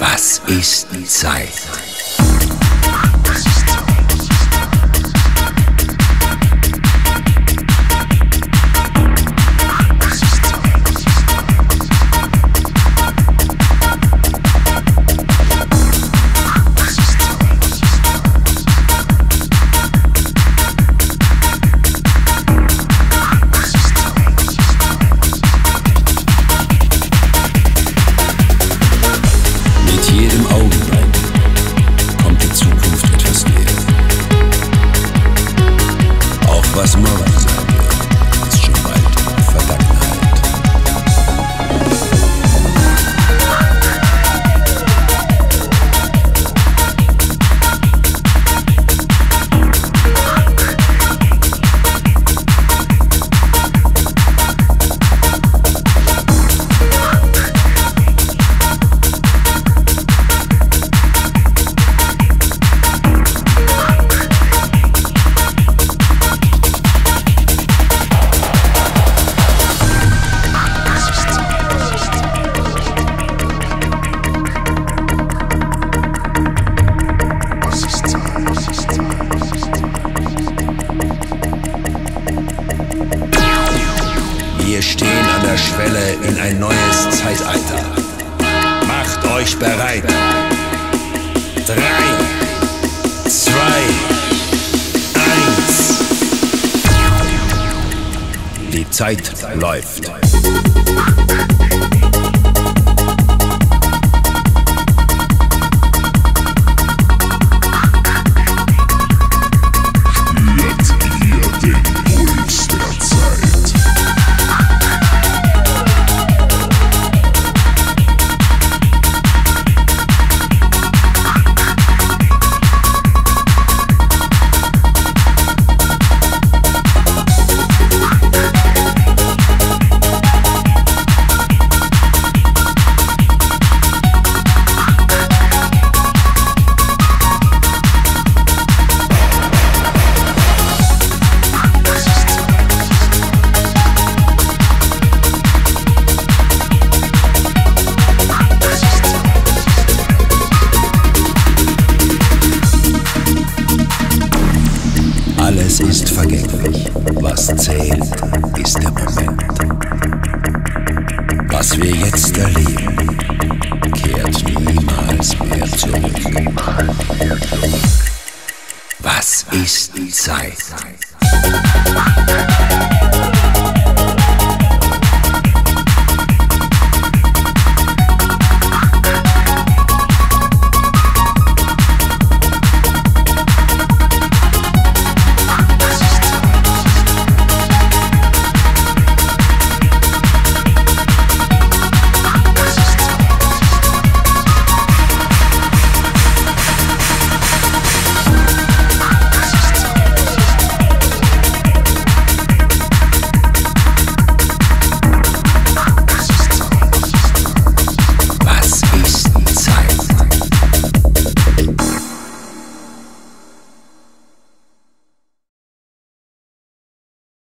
Was ist Zeit? Was morgen sein wird, ist schon bald Vergangenheit. Wir stehen an der Schwelle in ein neues Zeitalter. Macht euch bereit. 3, 2, 1. Die Zeit läuft. Alles ist vergänglich, was zählt, ist der Moment. Was wir jetzt erleben, kehrt niemals mehr zurück. Was ist Zeit?